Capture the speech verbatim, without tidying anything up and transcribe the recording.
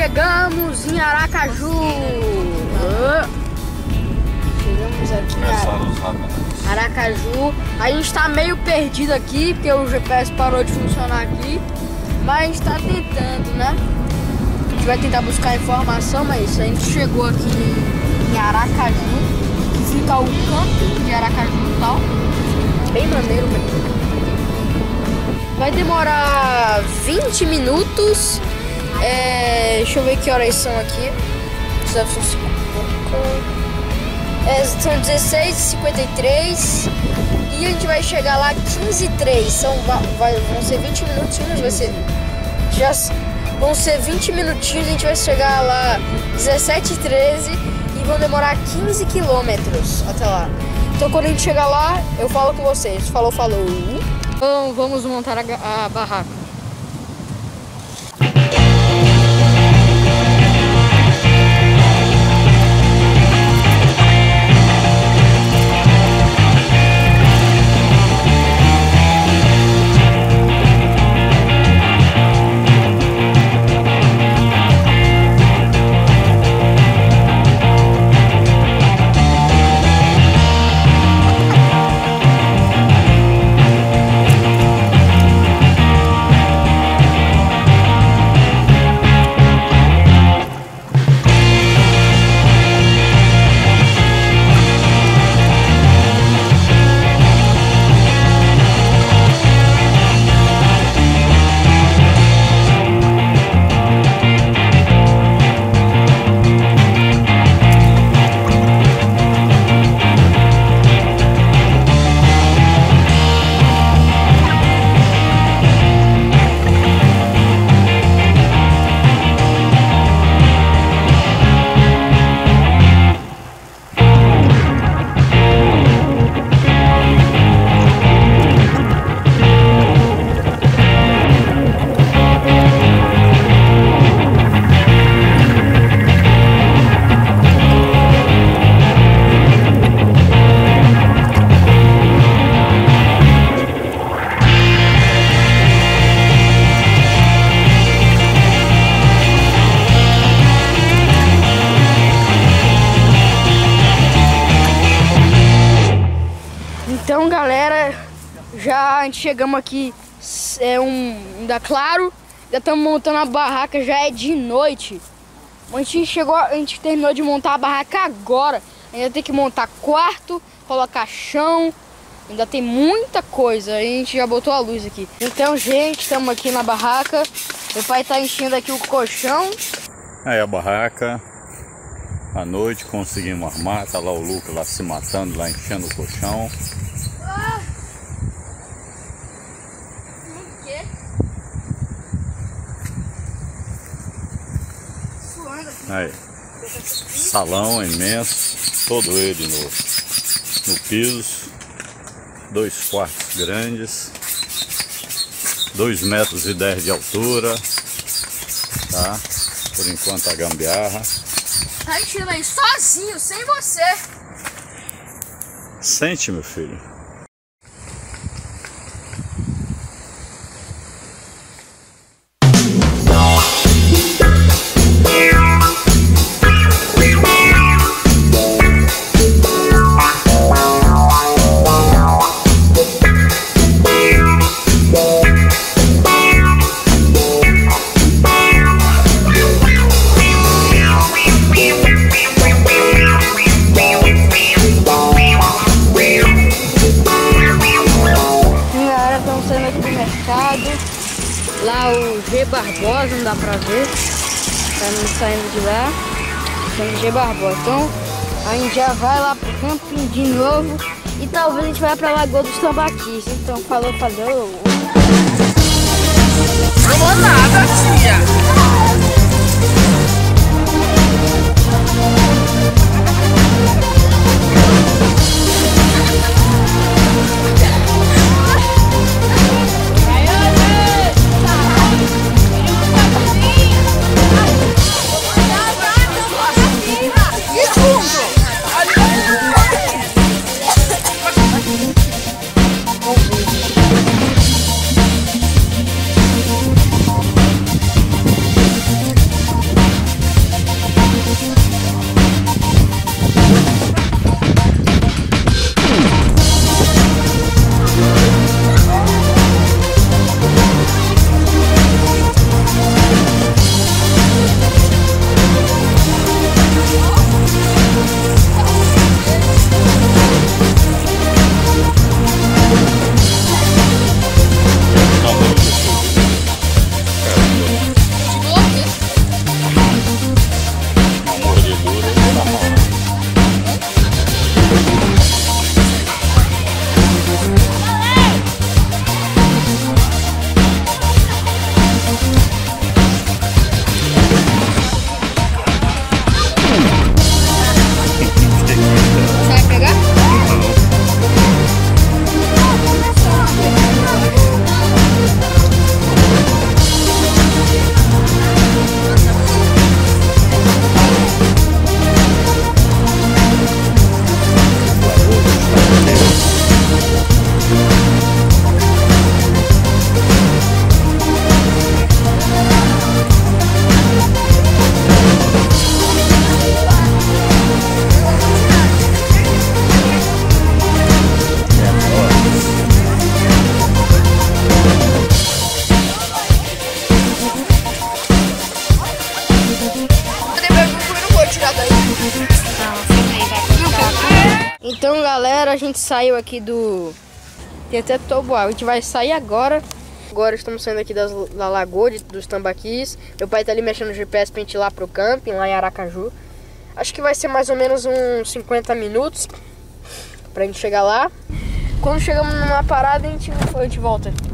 chegamos em Aracaju. Chegamos aqui em Aracaju. A gente tá meio perdido aqui, porque o G P S parou de funcionar aqui. Mas a gente tá tentando, né? A gente vai tentar buscar informação, mas a gente chegou aqui em Aracaju, que fica o camping de Aracaju e tal. Bem maneiro mesmo. Vai demorar vinte minutos. É, deixa eu ver que horas são aqui. É, são dezesseis e cinquenta e três. E a gente vai chegar lá quinze e três. São, vai, vão ser vinte minutinhos. Vai ser, já, vão ser vinte minutinhos. A gente vai chegar lá dezessete e treze. E vão demorar quinze quilômetros até lá. Então quando a gente chegar lá, eu falo com vocês. Falou, falou. Então vamos montar a, a barraca. Então, galera, já a gente chegamos aqui, é um ainda claro, já estamos montando a barraca, já é de noite. A gente chegou, a gente terminou de montar a barraca agora. Ainda tem que montar quarto, colocar chão, ainda tem muita coisa. A gente já botou a luz aqui. Então, gente, estamos aqui na barraca. Meu pai tá enchendo aqui o colchão. Aí a barraca, à noite conseguimos armar, tá lá o Lucas lá se matando, lá enchendo o colchão. Aí, salão imenso, todo ele no, no piso, dois quartos grandes, dois metros e dez de altura, tá? Por enquanto a gambiarra. Tá enchendo aí sozinho, sem você. Sente, meu filho. Lá o G Barbosa, não dá pra ver, tá saindo de lá, saindo G Barbosa. Então a gente já vai lá pro camping de novo e talvez a gente vá pra Lagoa dos Tambaquis. Então falou, falou. Não vou nada, tia. a gente saiu aqui do... Tem até toboágua. A gente vai sair agora. Agora estamos saindo aqui das, da lagoa, de, dos tambaquis. Meu pai tá ali mexendo no G P S pra gente ir lá pro camping, lá em Aracaju. Acho que vai ser mais ou menos uns cinquenta minutos pra gente chegar lá. Quando chegamos numa parada, a gente, a gente volta.